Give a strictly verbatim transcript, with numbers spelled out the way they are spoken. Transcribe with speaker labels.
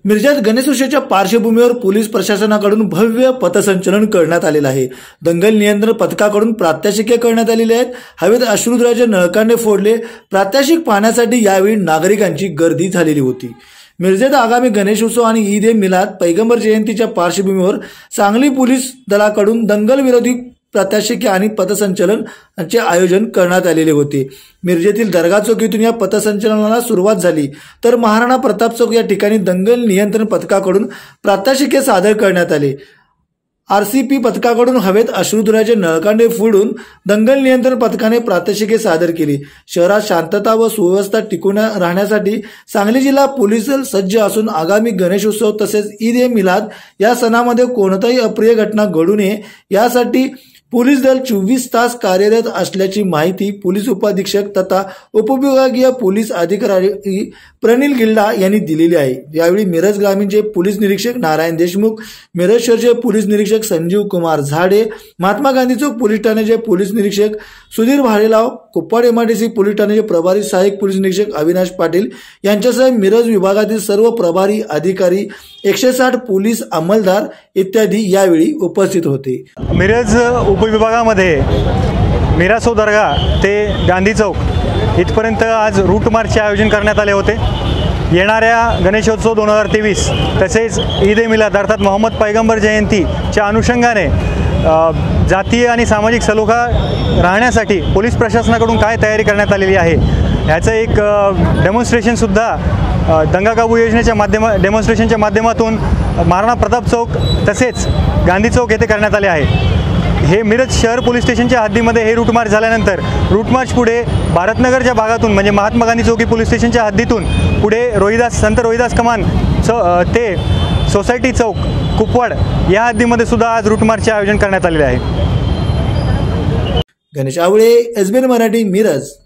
Speaker 1: मिरजेत गणेशोत्सवाच्या पार्श्वभूमीवर पोलीस प्रशासनाकडून भव्य पथसंचलन करण्यात आलेलं आहे। दंगल नियंत्रण पथकाकडून प्रात्यक्षिके करण्यात आलेली आहेत। हवेत अश्रुधुराचे नळकांडे फोडले। प्रात्यक्षिक पाहण्यासाठी यावेळी नागरिकांची गर्दी झालेली होती। मिरजेत आगामी गणेशोत्सव आणि ईद ए मिलाद पैगंबर जयंतीच्या पार्श्वभूमीवर सांगली पोलीस दलाकडून दंगल विरोधी प्रात्यक्षिके आणि पथसंचलनाचे आयोजन करण्यात आलेले होते। मिरजेतील दर्गा चौकीतून या पथसंचलनाला सुरुवात झाली, तर महाराणा प्रताप चौक या ठिकाणी दंगल नियंत्रण पथकाकडून प्रात्यक्षिके सादर करण्यात आले। आरसीपी पथकाकडून हवेत अश्रुधुराचे नळकांडे फोडून दंगल नियंत्रण पथकाने प्रात्यक्षिके सादर केली। शहरात शांतता व सुव्यवस्था टिकून राहण्यासाठी सांगली जिल्हा पोलीस दल सज्ज असून आगामी गणेशोत्सव तसेच ईद ए मिलाद या सणामध्ये कोणताही अप्रिय घटना घडू नये यासाठी पोलीस दल चोवीस तास कार्यरत असल्याची माहिती पोलीस उपाधीक्षक तथा उपविभागीय पोलीस अधिकारी प्रनिल गिल्डा यांनी दिलेली आहे। यावेळी मिरज ग्रामीणचे पोलीस निरीक्षक नारायण देशमुख, मिरज शहरचे पोलीस निरीक्षक संजीव कुमार झाडे, महात्मा गांधी चौक पोलीस ठाण्याचे पोलीस निरीक्षक सुधीर भालेराव, कुप्पाड एमआयडीसी पोलीस ठाण्याचे प्रभारी सहाय्यक पोलीस निरीक्षक अविनाश पाटील यांच्यासह मिरज विभागातील सर्व प्रभारी अधिकारी, एकशे साठ पोलीस अंमलदार इत्यादी यावेळी उपस्थित होते।
Speaker 2: मिरज उपविभागामध्ये मिरासो दर्गा ते गांधी चौक इथपर्यंत आज रूट मार्चचे आयोजन करण्यात आले होते। येणाऱ्या गणेशोत्सव दोन हजार तेवीस तसेच ईद ए मिलाद अर्थात मोहम्मद पैगंबर जयंतीच्या अनुषंगाने जातीय आणि सामाजिक सलोखा राहण्यासाठी पोलीस प्रशासनाकडून काय तयारी करण्यात आलेली आहे याचं एक डेमॉन्स्ट्रेशनसुद्धा दंगा काबू योजनेच्या माध्यमा डेमॉन्स्ट्रेशनच्या माध्यमातून महाराणा प्रताप चौक तसेच गांधी चौक येथे करण्यात आले आहे। हे मिरज शहर पोलीस स्टेशनच्या हद्दीमध्ये हे रूट मार्च झाल्यानंतर रूट मार्च पुढे भारतनगरच्या भागातून म्हणजे महात्मा गांधी चौकी पोलीस स्टेशनच्या हद्दीतून पुढे रोहिदास संत रोहिदास कमान चौ ते सोसायटी चौक कुपवाड या हद्दीमध्ये सुद्धा आज रूट मार्चचे आयोजन करण्यात आलेले आहे।
Speaker 1: गणेश आवळे, एसबीएन मराठी, मिरज।